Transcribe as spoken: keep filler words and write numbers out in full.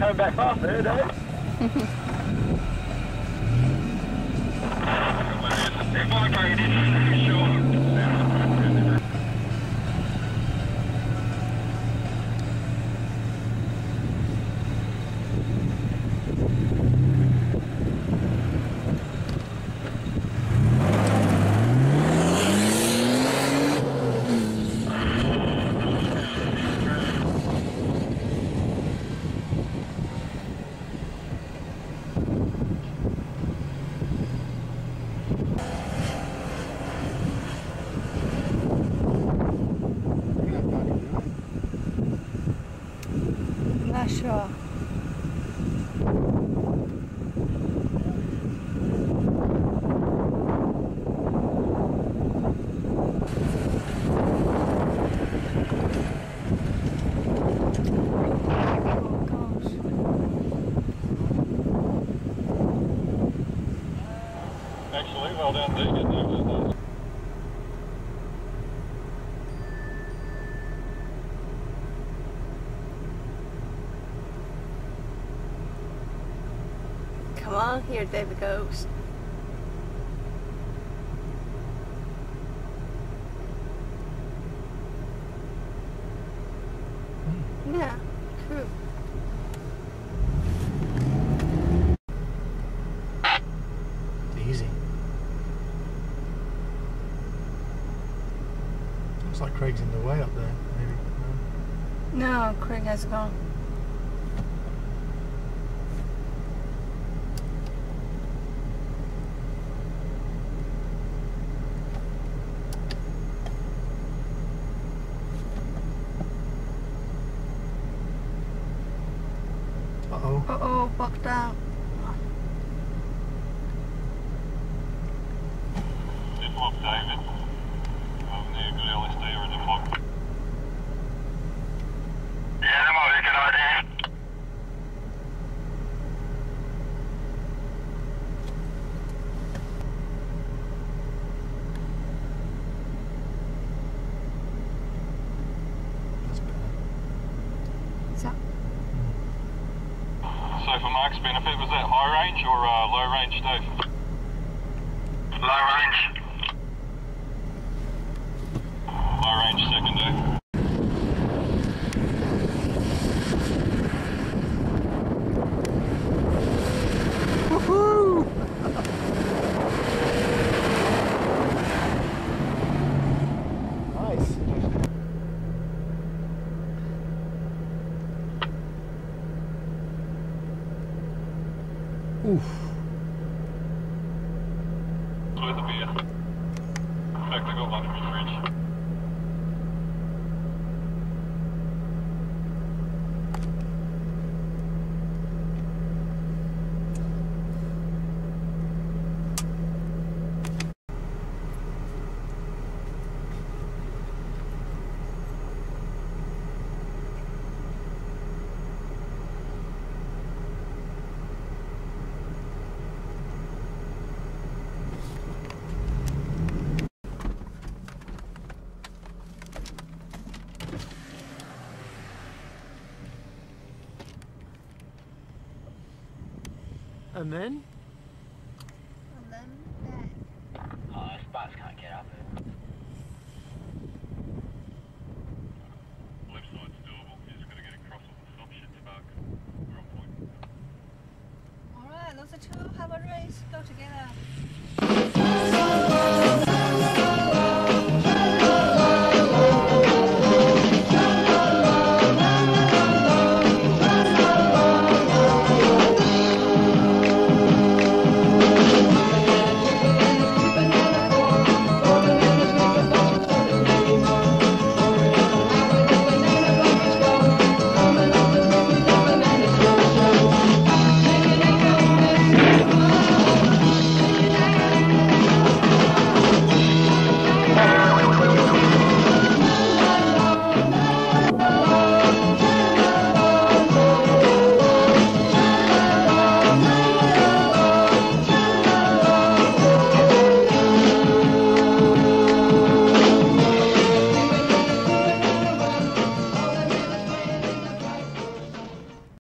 coming back off there, Dave. Not sure. Actually, well done, Deacon. That was nice. Come on, here David goes. Yeah, true. Easy. Looks like Craig's in the way up there, maybe. No? No, Craig has gone. Uh-oh. Uh-oh, bucked out. Zip up, David. Haven't you got L S D or a zip lock? Yeah, that might be a good idea. That's better. So, So for Mark's benefit, was that high range or uh, low range, Dave? Low range. Low range second, Dave. woohoo! Nice. Oof. Worth a beer. In fact, I got one in my fridge. And then? And then that. Oh, spots can't get up it. Left side's doable. You just got to get across on the stop shit spark. We're on point. Alright, those are two. Have a race. Go together.